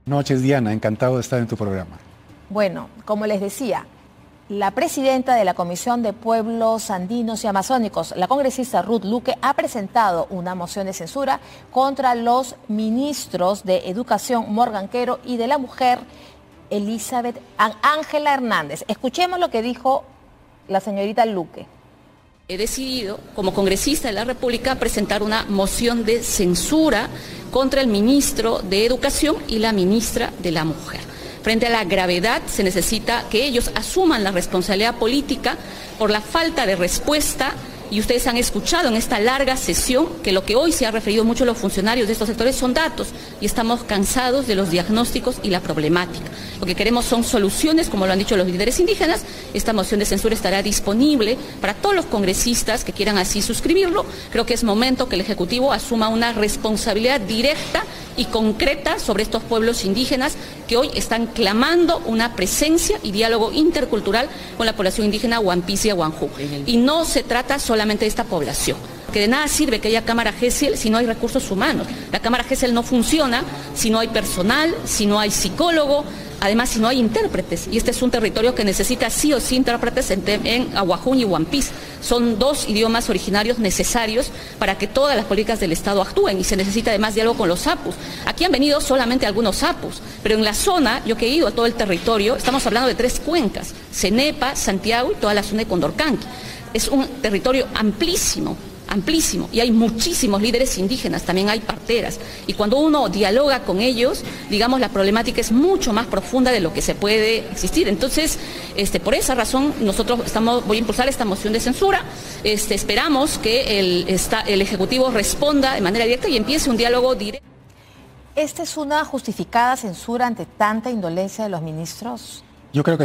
Noches, Diana, encantado de estar en tu programa. Bueno, como les decía, la presidenta de la Comisión de Pueblos Andinos y Amazónicos, la congresista Ruth Luque, ha presentado una moción de censura contra los ministros de Educación Morgan Quero y de la Mujer Elizabeth Ángela Hernández. Escuchemos lo que dijo la señorita Luque. He decidido, como congresista de la República, presentar una moción de censura contra el ministro de Educación y la ministra de la Mujer. Frente a la gravedad, se necesita que ellos asuman la responsabilidad política por la falta de respuesta. Y ustedes han escuchado en esta larga sesión que lo que hoy se ha referido mucho a los funcionarios de estos sectores son datos, y estamos cansados de los diagnósticos y la problemática. Lo que queremos son soluciones, como lo han dicho los líderes indígenas. Esta moción de censura estará disponible para todos los congresistas que quieran así suscribirlo. Creo que es momento que el Ejecutivo asuma una responsabilidad directa y concreta sobre estos pueblos indígenas que hoy están clamando una presencia y diálogo intercultural con la población indígena Huampis Huanjú. Y no se trata solamente de esta población, que de nada sirve que haya Cámara GESIL si no hay recursos humanos. La Cámara GESIL no funciona si no hay personal, si no hay psicólogo, además si no hay intérpretes. Y este es un territorio que necesita sí o sí intérpretes en Ahuajún y Huampis. Son dos idiomas originarios necesarios para que todas las políticas del Estado actúen, y se necesita además diálogo con los apus. Aquí han venido solamente algunos apus, pero en la zona, yo que he ido a todo el territorio, estamos hablando de 3 cuencas: Cenepa, Santiago y toda la zona de Condorcanqui. Es un territorio amplísimo, amplísimo, y hay muchísimos líderes indígenas, también hay parteras, y cuando uno dialoga con ellos, digamos, la problemática es mucho más profunda de lo que se puede existir. Entonces, por esa razón, nosotros voy a impulsar esta moción de censura. Esperamos que el Ejecutivo responda de manera directa y empiece un diálogo directo. ¿Esta es una justificada censura ante tanta indolencia de los ministros? Yo creo que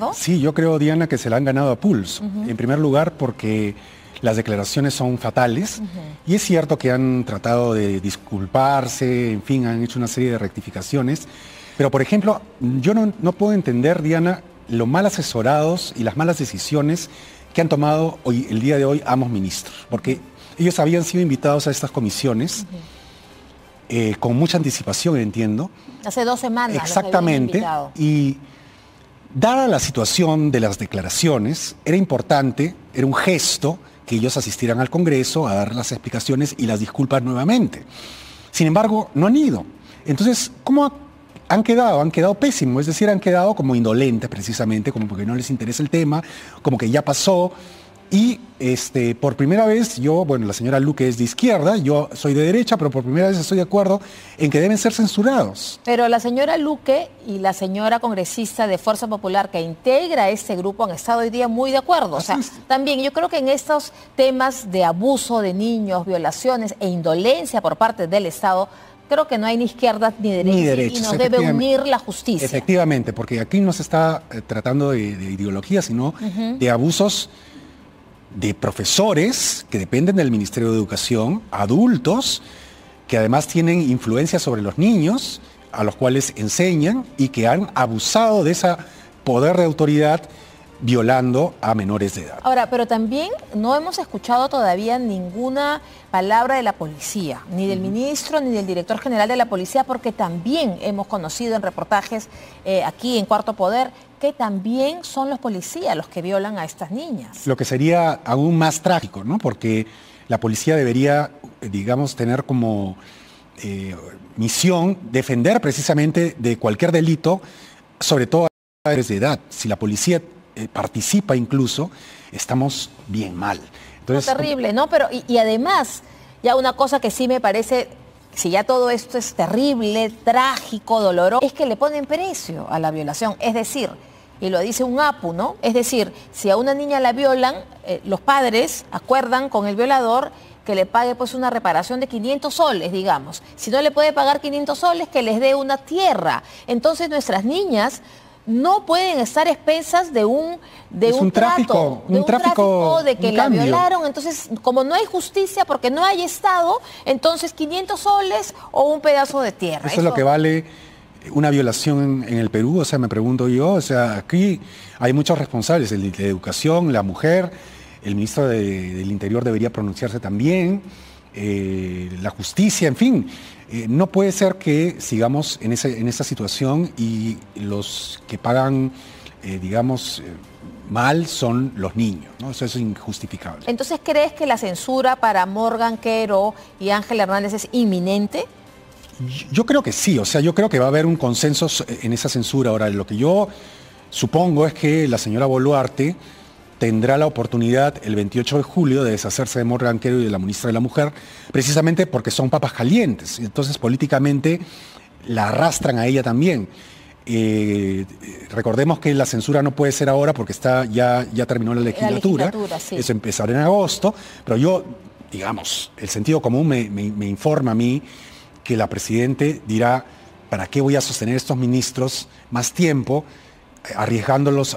yo creo, Diana, que se la han ganado a pulso. En primer lugar, porque las declaraciones son fatales, y es cierto que han tratado de disculparse, en fin, han hecho una serie de rectificaciones, pero por ejemplo, yo no puedo entender, Diana, lo mal asesorados y las malas decisiones que han tomado el día de hoy ambos ministros, porque ellos habían sido invitados a estas comisiones con mucha anticipación, entiendo. Hace 2 semanas. Exactamente, y dada la situación de las declaraciones, era importante, era un gesto que ellos asistieran al Congreso a dar las explicaciones y las disculpas nuevamente. Sin embargo, no han ido. Entonces, ¿cómo han quedado? Han quedado pésimos, es decir, han quedado como indolentes precisamente, como porque no les interesa el tema, como que ya pasó. Y por primera vez, la señora Luque es de izquierda, yo soy de derecha, pero por primera vez estoy de acuerdo en que deben ser censurados. Pero la señora Luque y la señora congresista de Fuerza Popular que integra este grupo han estado hoy día muy de acuerdo. O sea, también yo creo que en estos temas de abuso de niños, violaciones e indolencia por parte del Estado, creo que no hay ni izquierda ni derecha, y nos debe unir la justicia. Efectivamente, porque aquí no se está tratando de ideología, sino de abusos de profesores que dependen del Ministerio de Educación, adultos, que además tienen influencia sobre los niños, a los cuales enseñan, y que han abusado de ese poder de autoridad violando a menores de edad. Ahora, pero también no hemos escuchado todavía ninguna palabra de la policía, ni del ministro ni del director general de la policía, porque también hemos conocido en reportajes aquí en Cuarto Poder que también son los policías los que violan a estas niñas. Lo que sería aún más trágico, ¿no? Porque la policía debería, digamos, tener como misión defender precisamente de cualquier delito, sobre todo a menores de edad. Si la policía participa incluso, estamos bien mal. Entonces, terrible, ¿no? Pero y además, ya una cosa que sí me parece, si ya todo esto es terrible, trágico, doloroso, es que le ponen precio a la violación. Es decir, y lo dice un APU, ¿no? Es decir, si a una niña la violan, los padres acuerdan con el violador que le pague pues una reparación de 500 soles, digamos. Si no le puede pagar 500 soles, que les dé una tierra. Entonces nuestras niñas no pueden estar expensas de un tráfico de que la violaron. Entonces, como no hay justicia porque no hay Estado, entonces 500 soles o un pedazo de tierra. Eso es lo que vale una violación en el Perú, o sea, me pregunto yo, o sea, aquí hay muchos responsables, el de educación, la mujer, el ministro del Interior debería pronunciarse también, la justicia, en fin. No puede ser que sigamos en esa situación y los que pagan, mal son los niños, ¿no? Eso es injustificable. Entonces, ¿crees que la censura para Morgan Quero y Ángel Hernández es inminente? Yo creo que sí, o sea, yo creo que va a haber un consenso en esa censura. Ahora, lo que yo supongo es que la señora Boluarte tendrá la oportunidad el 28 de julio de deshacerse de Morgan Quero y de la ministra de la Mujer, precisamente porque son papas calientes. Entonces, políticamente la arrastran a ella también. Recordemos que la censura no puede ser ahora porque ya terminó la legislatura. Sí. Eso empezará en agosto, pero yo, el sentido común me informa a mí que la Presidente dirá, ¿para qué voy a sostener estos ministros más tiempo, arriesgándolos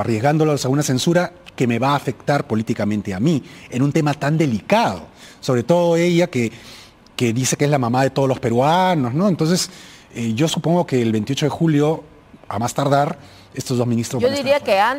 a una censura que me va a afectar políticamente a mí, en un tema tan delicado? Sobre todo ella que dice que es la mamá de todos los peruanos, ¿no? Entonces, yo supongo que el 28 de julio, a más tardar, estos dos ministros yo diría que a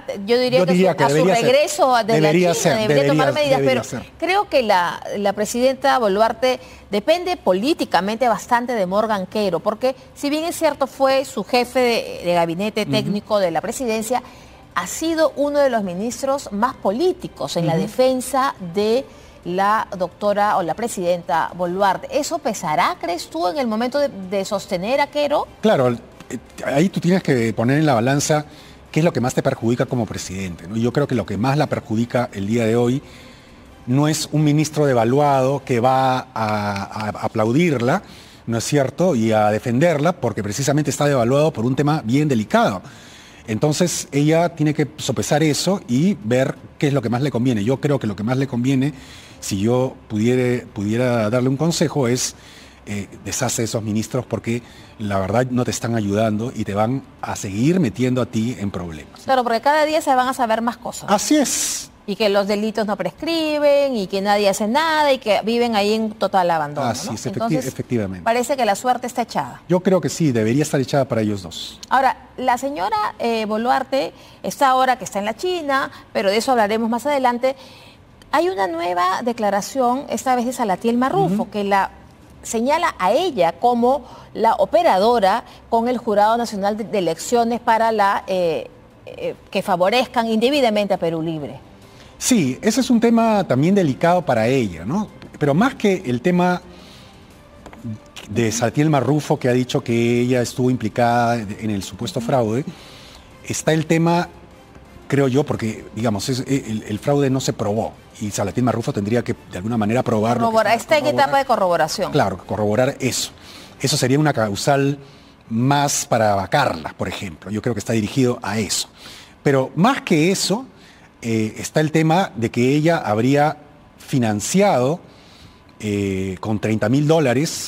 su regreso de la China debería tomar medidas, pero creo que la presidenta Boluarte depende políticamente bastante de Morgan Quero, porque si bien es cierto fue su jefe de gabinete técnico de la presidencia, ha sido uno de los ministros más políticos en la defensa de la doctora o la presidenta Boluarte. ¿Eso pesará, crees tú, en el momento de sostener a Quero? Claro, ahí tú tienes que poner en la balanza qué es lo que más te perjudica como presidente, ¿no? Yo creo que lo que más la perjudica el día de hoy no es un ministro devaluado que va a aplaudirla, ¿no es cierto?, y a defenderla, porque precisamente está devaluado por un tema bien delicado. Entonces ella tiene que sopesar eso y ver qué es lo que más le conviene. Yo creo que lo que más le conviene, si yo pudiera darle un consejo, es deshace esos ministros, porque la verdad no te están ayudando y te van a seguir metiendo a ti en problemas. Claro, porque cada día se van a saber más cosas. Así es. Y que los delitos no prescriben y que nadie hace nada y que viven ahí en total abandono. Así es, Entonces, efectivamente. Parece que la suerte está echada. Yo creo que sí, debería estar echada para ellos dos. Ahora, la señora Boluarte está ahora que está en la China, pero de eso hablaremos más adelante. Hay una nueva declaración, esta vez de Salatiel Marrufo, que la señala a ella como la operadora con el Jurado Nacional de Elecciones para que favorezcan indebidamente a Perú Libre. Sí, ese es un tema también delicado para ella, ¿no? Pero más que el tema de Salatiel Marrufo, que ha dicho que ella estuvo implicada en el supuesto fraude, está el tema, creo yo, porque, el fraude no se probó y Salatiel Marrufo tendría que, de alguna manera, probarlo. Está en etapa de corroboración. Claro, corroborar eso. Eso sería una causal más para vacarla, por ejemplo. Yo creo que está dirigido a eso. Pero más que eso, está el tema de que ella habría financiado con $30,000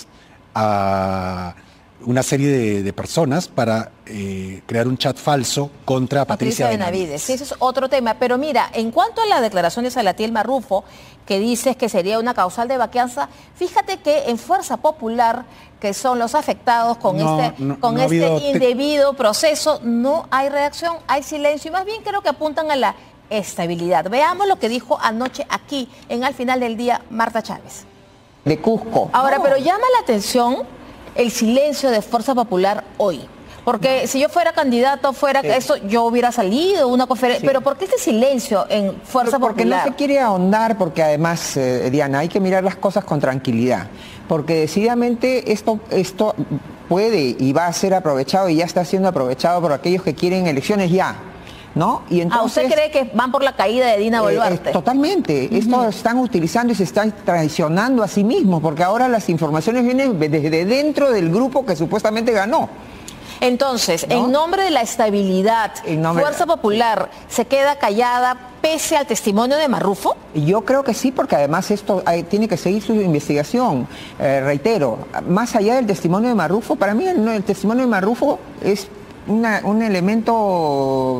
a una serie de personas para crear un chat falso contra Patricia Benavides. Sí, ese es otro tema. Pero mira, en cuanto a la declaración de Salatiel Marrufo, que dices que sería una causal de vaqueanza, fíjate que en Fuerza Popular, que son los afectados con este indebido proceso, no hay reacción, hay silencio, y más bien creo que apuntan a la estabilidad. Veamos lo que dijo anoche aquí, en Al Final del Día, Marta Chávez. De Cusco. Ahora, pero llama la atención el silencio de Fuerza Popular hoy. Porque si yo fuera candidato, eso, yo hubiera salido una conferencia. Sí. Pero ¿por qué este silencio en Fuerza Popular? Porque no se quiere ahondar, porque además, Diana, hay que mirar las cosas con tranquilidad. Porque decididamente esto puede y va a ser aprovechado y ya está siendo aprovechado por aquellos que quieren elecciones ya, ¿no? Y entonces, ¿usted cree que van por la caída de Dina Boluarte? Totalmente. Esto están utilizando y se están traicionando a sí mismos, porque ahora las informaciones vienen desde dentro del grupo que supuestamente ganó. Entonces, ¿no? En nombre de la estabilidad, Fuerza Popular se queda callada pese al testimonio de Marrufo. Yo creo que sí, porque además esto tiene que seguir su investigación. Reitero, más allá del testimonio de Marrufo, para mí el testimonio de Marrufo es un elemento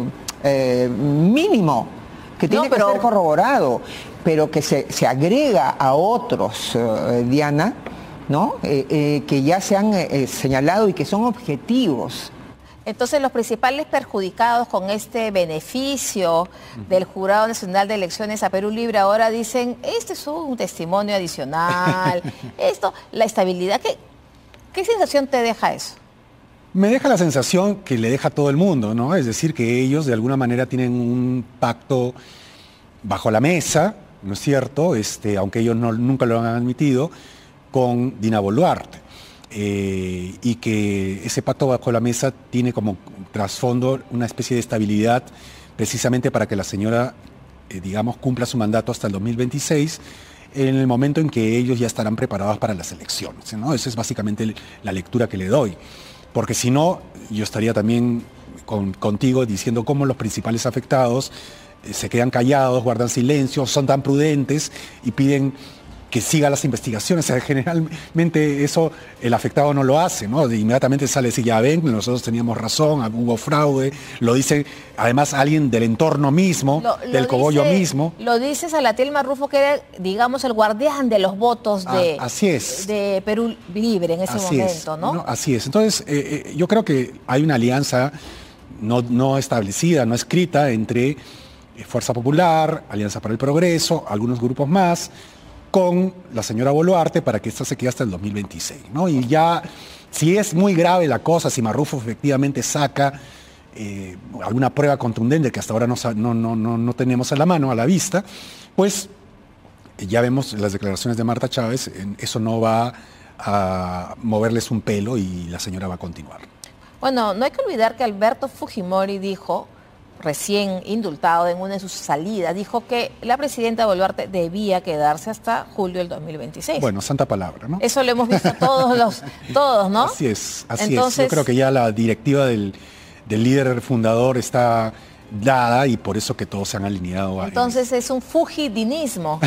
mínimo que tiene que ser corroborado, pero que se agrega a otros, Diana, ¿no? Que ya se han señalado y que son objetivos. Entonces, los principales perjudicados con este beneficio del Jurado Nacional de Elecciones a Perú Libre ahora dicen, este es un testimonio adicional, la estabilidad. ¿Qué sensación te deja eso? Me deja la sensación que le deja a todo el mundo, ¿no? Es decir, que ellos de alguna manera tienen un pacto bajo la mesa, ¿no es cierto? Aunque ellos nunca lo han admitido, con Dina Boluarte. Y que ese pacto bajo la mesa tiene como trasfondo una especie de estabilidad precisamente para que la señora, digamos, cumpla su mandato hasta el 2026, en el momento en que ellos ya estarán preparados para las elecciones, ¿no? Esa es básicamente la lectura que le doy. Porque si no, yo estaría también contigo diciendo cómo los principales afectados se quedan callados, guardan silencio, son tan prudentes y piden que siga las investigaciones. O sea, generalmente eso el afectado no lo hace, ¿no? Inmediatamente sale a decir, ya ven, nosotros teníamos razón, hubo fraude, lo dice además alguien del entorno mismo, del cogollo mismo. Lo dice Salatiel Marrufo, que era, digamos, el guardián de los votos de Perú Libre en ese momento, ¿no? Así es. Entonces, yo creo que hay una alianza no establecida, no escrita, entre Fuerza Popular, Alianza para el Progreso, algunos grupos más, con la señora Boluarte para que esta se quede hasta el 2026, ¿no? Y ya, si es muy grave la cosa, si Marrufo efectivamente saca alguna prueba contundente que hasta ahora no tenemos a la mano, a la vista, pues ya vemos las declaraciones de Marta Chávez, eso no va a moverles un pelo y la señora va a continuar. Bueno, no hay que olvidar que Alberto Fujimori dijo, recién indultado en una de sus salidas, dijo que la presidenta Boluarte debía quedarse hasta julio del 2026. Bueno, santa palabra, ¿no? Eso lo hemos visto todos, ¿no? Así es. Yo creo que ya la directiva del líder fundador está dada y por eso que todos se han alineado. Entonces es un fujidinismo.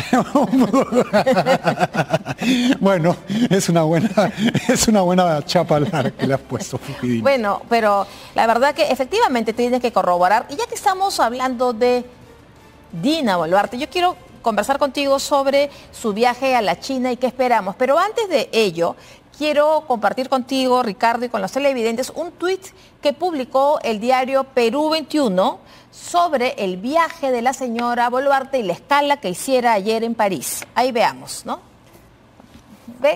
Bueno, es una buena chapa larga que le has puesto, fujidinismo. Bueno, pero la verdad que efectivamente tienes que corroborar. Y ya que estamos hablando de Dina Boluarte, yo quiero conversar contigo sobre su viaje a la China y qué esperamos. Pero antes de ello, quiero compartir contigo, Ricardo, y con los televidentes, un tuit que publicó el diario Perú 21 sobre el viaje de la señora Boluarte y la escala que hiciera ayer en París. Ahí veamos, ¿no? Ve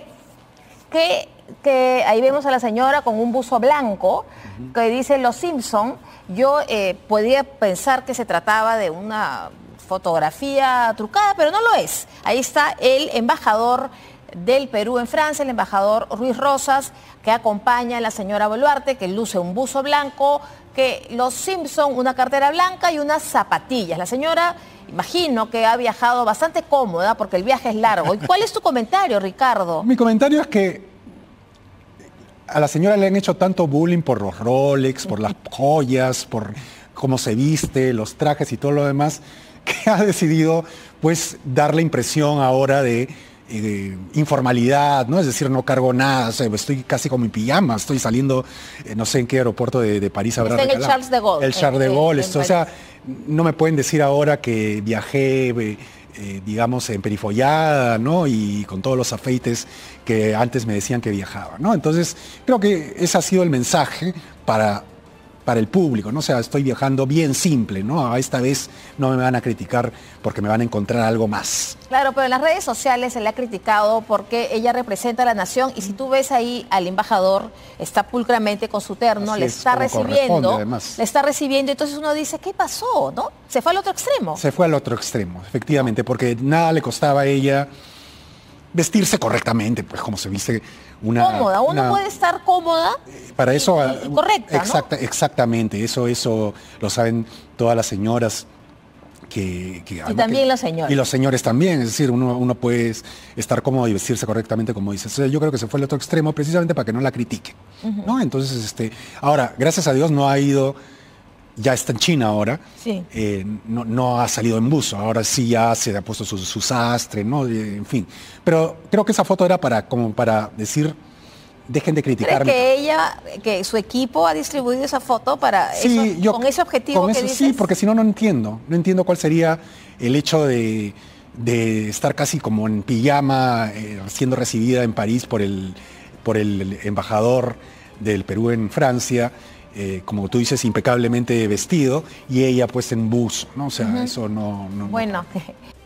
que ahí vemos a la señora con un buzo blanco que dice Los Simpson. Yo podía pensar que se trataba de una fotografía trucada, pero no lo es. Ahí está el embajador del Perú en Francia, el embajador Ruiz Rosas, que acompaña a la señora Boluarte, que luce un buzo blanco, que Los Simpson, una cartera blanca y unas zapatillas. La señora, imagino que ha viajado bastante cómoda porque el viaje es largo. ¿Y cuál es tu comentario, Ricardo? Mi comentario es que a la señora le han hecho tanto bullying por los Rolex, por las joyas, por cómo se viste, los trajes y todo lo demás, que ha decidido pues dar la impresión ahora de informalidad, ¿no? Es decir, no cargo nada, o sea, estoy casi como en pijama, estoy saliendo, no sé en qué aeropuerto de París habrá regalado. En el Charles de Gaulle. El Charles de Gaulle, o sea, no me pueden decir ahora que viajé, digamos, emperifollada, ¿no? Y con todos los afeites que antes me decían que viajaba, ¿no? Entonces, creo que ese ha sido el mensaje para el público, ¿no? O sea, estoy viajando bien simple, ¿no? Esta vez no me van a criticar porque me van a encontrar algo más. Claro, pero en las redes sociales se le ha criticado porque ella representa a la nación y si tú ves ahí al embajador, está pulcramente con su terno, le está recibiendo, entonces uno dice, ¿qué pasó, no? Se fue al otro extremo. Se fue al otro extremo, efectivamente, porque nada le costaba a ella vestirse correctamente, pues como se viste cómoda, uno puede estar cómoda para eso, y correcta, ¿no? Exactamente, eso lo saben todas las señoras y también los señores. Y los señores también, es decir, uno puede estar cómodo y vestirse correctamente, como dices. O sea, yo creo que se fue al otro extremo precisamente para que no la critiquen, ¿no? Entonces, ahora, gracias a Dios no ha ido, ya está en China ahora, sí. No ha salido en buzo, ahora sí ya se ha puesto su sastre, ¿no? En fin. Pero creo que esa foto era como para decir, dejen de criticarme. ¿Crees que su equipo ha distribuido esa foto para sí, con ese objetivo que dices? Sí, porque si no, no entiendo cuál sería el hecho de estar casi como en pijama, siendo recibida en París por el embajador del Perú en Francia, como tú dices, impecablemente vestido y ella pues en buzo, ¿no? O sea, eso no... Bueno,